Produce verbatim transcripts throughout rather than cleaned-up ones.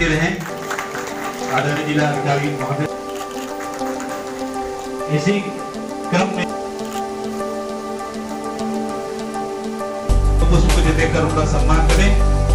बनते रहें। आदरणीय जिला अधिकारी महोदय, इसी क्रम में पुष्प देकर उनका सम्मान करें।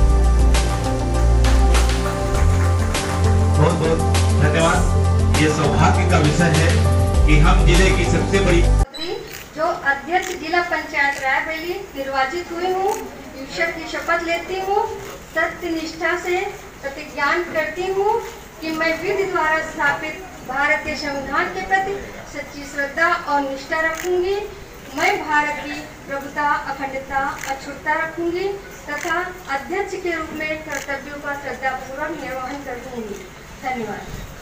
बहुत बहुत धन्यवाद। ये सौभाग्य का विषय है कि हम जिले की सबसे बड़ी जो अध्यक्ष जिला पंचायत रायबरेली निर्वाचित हुई हूँ, ईश्वर की शपथ लेती हूँ, सत्य निष्ठा से प्रतिज्ञान करती हूँ कि मैं विधि द्वारा स्थापित भारत के संविधान के प्रति सच्ची श्रद्धा और निष्ठा रखूंगी। मैं भारत की प्रभुता, अखंडता, अछूतता रखूंगी तथा अध्यक्ष के रूप में कर्तव्यों का श्रद्धापूर्वक निर्वहन करूंगी। धन्यवाद।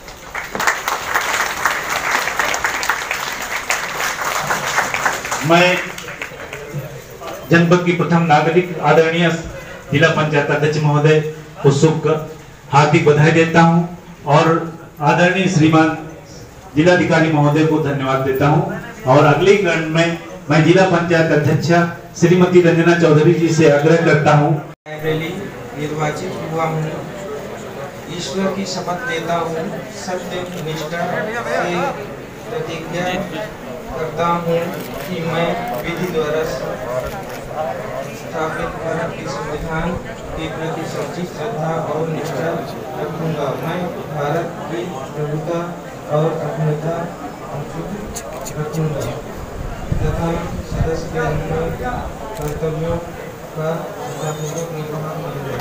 मैं जनपद की प्रथम नागरिक आदरणीय जिला पंचायत अध्यक्ष महोदय को शुभ हार्दिक बधाई देता हूं और आदरणीय श्रीमान जिलाधिकारी महोदय को धन्यवाद देता हूं। और अगले चरण में मैं जिला पंचायत अध्यक्ष श्रीमती रंजना चौधरी जी से आग्रह करता हूं। रायबरेली निर्वाचित हुआ हूं, ईश्वर की शपथ लेता हूं, सत्य निष्ठा से प्रतिज्ञा करता हूं कि मैं विधि द्वारा स्थापित भारत के संविधान के प्रति सच्ची श्रद्धा और निष्ठा रखूंगा। मैं भारत की प्रभुता और अखंडता रखूंगा तथा सदस्य के अंदर कर्तव्यों का श्रद्धापूर्वक निर्वहन करूंगा।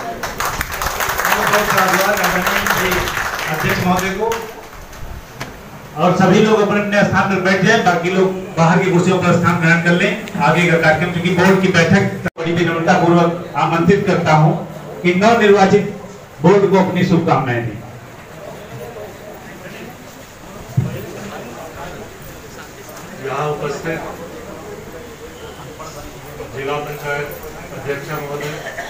अध्यक्ष महोदय को और सभी लोग अपने अपने स्थान पर बैठ जाएं, बाकी लोग बाहर की कुर्सियों पर स्थान ग्रहण कर लें। आगे का कार्यक्रम चूंकि बोर्ड की बैठक बड़ी विनम्रता पूर्वक आमंत्रित करता हूं कि नव निर्वाचित बोर्ड को अपनी शुभकामनाएं दें। यहाँ उपस्थित जिला पंचायत अध्यक्ष महोदय,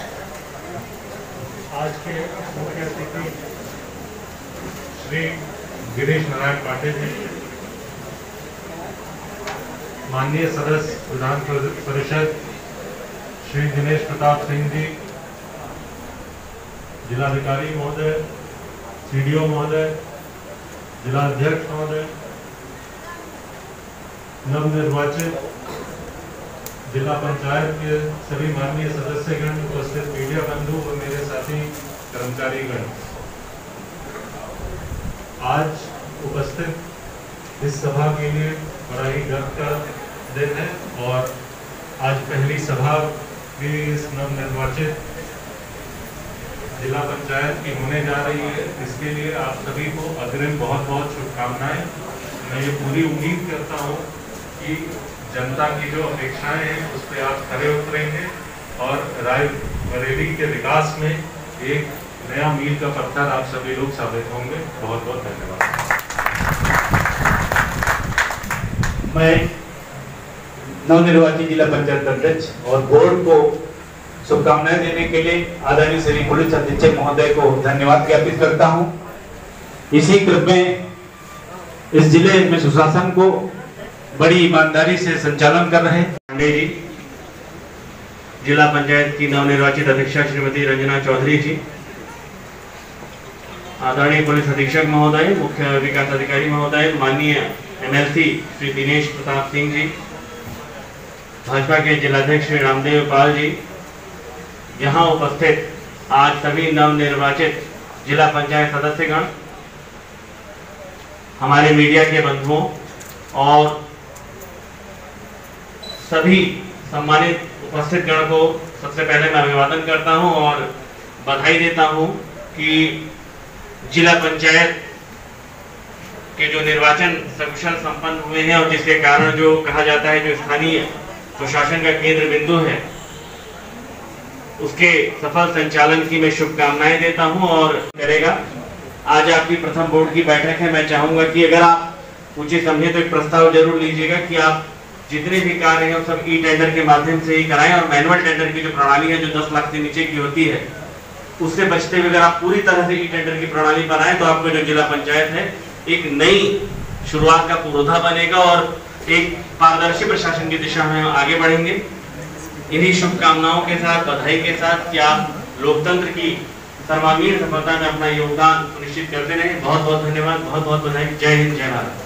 आज के मुख्य अतिथि श्री गिरीश नारायण पाटिल जी, माननीय सदस्य विधान परिषद श्री दिनेश प्रताप सिंह जी, जिलाधिकारी महोदय, सीडीओ महोदय, जिलाध्यक्ष महोदय, नवनिर्वाचित जिला पंचायत के सभी माननीय सदस्यगण, उपस्थित मीडिया बंधु और मेरे साथी कर्मचारीगण, आज उपस्थित इस सभा के लिए बड़ा ही गर्व का दिन है और आज पहली सभा भी इस नवनिर्वाचित जिला पंचायत की होने जा रही है। इसके लिए आप सभी को अग्रिम बहुत बहुत शुभकामनाएं। मैं ये पूरी उम्मीद करता हूँ कि जनता की जो अपेक्षाएं हैं उस पर आप खरे उतरेंगे और रायबरेली के विकास में एक नया मील का पत्थर आप सभी लोग साबित होंगे। बहुत बहुत धन्यवाद। मैं नवनिर्वाचित जिला पंचायत अध्यक्ष और बोर्ड को शुभकामनाएं देने के लिए आदरणीय श्री पुलिस अधीक्षक महोदय को धन्यवाद ज्ञापित करता हूं। इसी क्रम में इस जिले में सुशासन को बड़ी ईमानदारी से संचालन कर रहे पांडे जी, जिला पंचायत की नवनिर्वाचित अध्यक्षा श्रीमती रंजना चौधरी जी, आदरणीय पुलिस अधीक्षक महोदय, मुख्य विकास अधिकारी महोदय, माननीय एमएलसी श्री दिनेश प्रताप सिंह जी, भाजपा के जिलाध्यक्ष श्री रामदेव पाल जी, यहाँ उपस्थित आज सभी नवनिर्वाचित जिला पंचायत सदस्यगण, हमारे मीडिया के बंधुओं और सभी सम्मानित उपस्थित गण को सबसे पहले मैं अभिवादन करता हूं और बधाई देता हूं कि जिला पंचायत के जो निर्वाचन सकुशल संपन्न हुए हैं और जिसके कारण जो कहा जाता है जो स्थानीय प्रशासन का केंद्र बिंदु है उसके सफल संचालन की मैं शुभकामनाएं देता हूं और करेगा। आज आपकी प्रथम बोर्ड की बैठक है। मैं चाहूंगा कि अगर आप उचित समझे तो एक प्रस्ताव जरूर लीजिएगा कि आप जितने भी कार्य हैं सब ई टेंडर के माध्यम से ही कराएं और मैनुअल टेंडर की जो प्रणाली है जो दस लाख से नीचे की होती है उससे बचते हुए अगर आप पूरी तरह से ई टेंडर की प्रणाली पर आए तो आपका जो जिला पंचायत है एक नई शुरुआत का पुरोधा बनेगा और एक पारदर्शी प्रशासन की दिशा में आगे बढ़ेंगे। इन्हीं शुभकामनाओं के साथ, बधाई के साथ कि आप लोकतंत्र की सर्वांगीण सफलता में अपना योगदान सुनिश्चित करते रहे। बहुत बहुत धन्यवाद, बहुत बहुत बधाई। जय हिंद, जय भारत।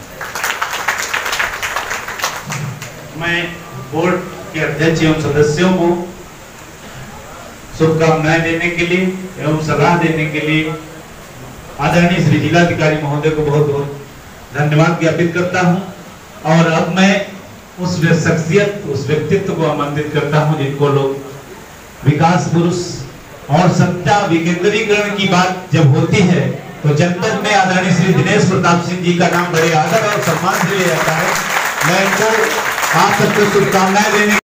मैं बोर्ड के अध्यक्ष एवं सदस्यों को शुभकामनाएं देने के लिए एवं सलाह देने के लिए आदरणीय श्री जिलाधिकारी महोदय को बहुत बहुत धन्यवाद ज्ञापित करता हूं। और अब मैं उस शख्सियत, उस व्यक्तित्व को आमंत्रित करता हूं जिनको लोग विकास पुरुष और सत्ता विकेंद्रीकरण की बात जब होती है तो जनपद में आदरणीय श्री दिनेश प्रताप सिंह जी का नाम बड़े आदर और सम्मान से लिया जाता है। मैं इनको आप सबको शुभकामनाएं देने